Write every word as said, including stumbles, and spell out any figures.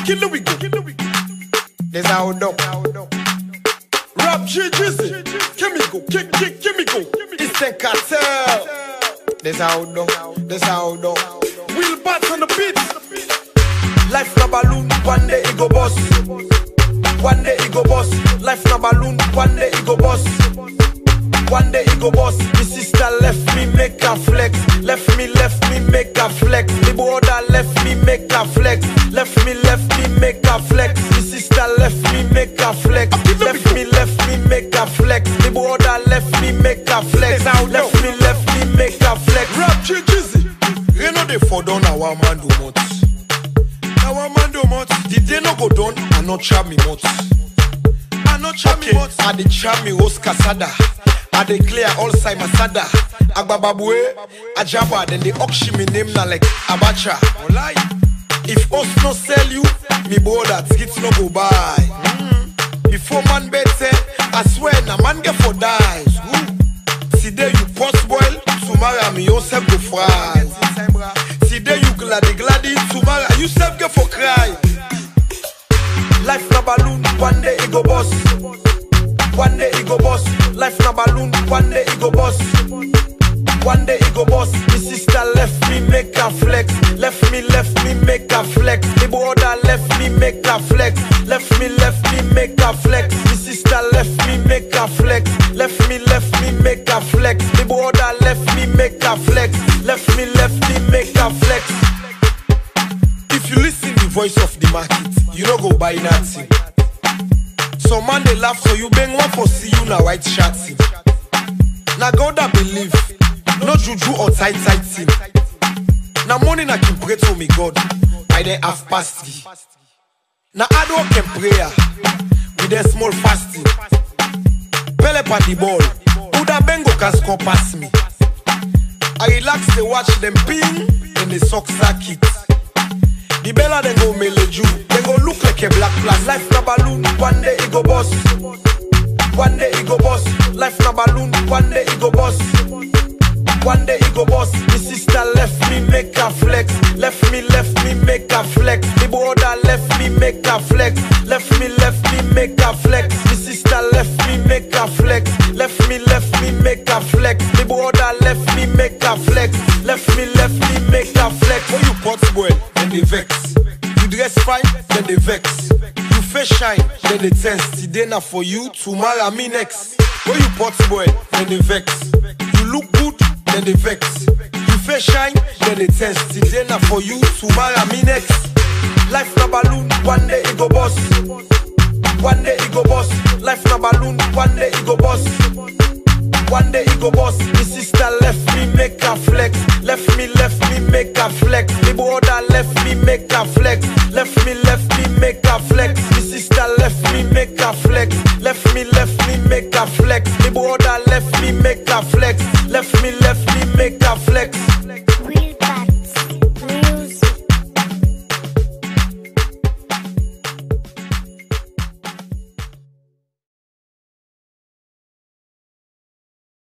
Killer we go. There's our dog. Rap G Jizzy. Chemical, kick, kick, chemical. Eastern Cartel. There's our dog. There's our dog. Wheel bats on the beat. Life na balloon, one day it go bust. One day it go bust. Life na balloon, one day it go bust. One day it go bust. My sister left me make her flex. Left me, left me make her flex. My brother left me make her flex. Left me, left me make her flex. My sister left me make her flex. Left me, left me make her flex. My brother left me make her flex. Left me, left me make her flex. Rap G Jizzy. You know they fall down our man do much. Our man do much. Did they no go down and not charm me much? I not charm me much. I the charm me Rose Casada. I declare all side Masada. Agbababue, Ajaba, then they auction me name na like Abacha. If us no sell you, me brother skits no go buy. Mm. Before man better, I swear na man get for dies. Today you post boil, tomorrow me yourself go fry. Today you gladdy gladdy, tomorrow you self get for cry. Life na balloon, one day it go bust. One day it go bust. Life na balloon, one day it go bust. One day it go bust. My sister left me make her flex. Left me, left me make her flex. My brother left me make her flex. Left me, left me make her flex. My sister left me make her flex. Left me, left me make her flex. My brother left me make her flex. Left me, left me make her flex. If you listen the voice of the market, you don't go buy nothing. Some man they laugh so you bang one for see you na white shirts. Na God I believe, no juju or tight tight thing. Na morning I can pray to me God, I then half past. Na hard work and prayer, with a small fasting. Pele pa the ball, Uda Bengo can score past me. I relax they watch them ping, and the socks are kit. The bella then go meleju, then go look like a black plastic. Life na balloon, one day it go bust. One day it go bust. Life na balloon, one day it go bust. One day it go bust. My sister left me make her flex. Left me, left me make her flex. My brother left me make her flex. Left me, left me make her flex. My sister left me make her flex. Left me, left me make her flex. My brother left me make her flex. Left me, left me make her flex. When you pot spoil, then they vex. You dress fine, then they vex. You face shine, then they tense. Today na for you, tomorrow me next. When you pot spoil, then they vex. You look good, then they vex. You face shine, then they tense. Today na for you, tomorrow me next. Life na balloon, one day it go bust. One day it go bust. Life na balloon, one day it go bust. One day it go bust. My sister left me make her flex. Left me, left me make her flex. My brother left me make her flex. Left me, left me make her flex. My sister left me make her flex. Left me, left me make her flex. My brother left me make her flex.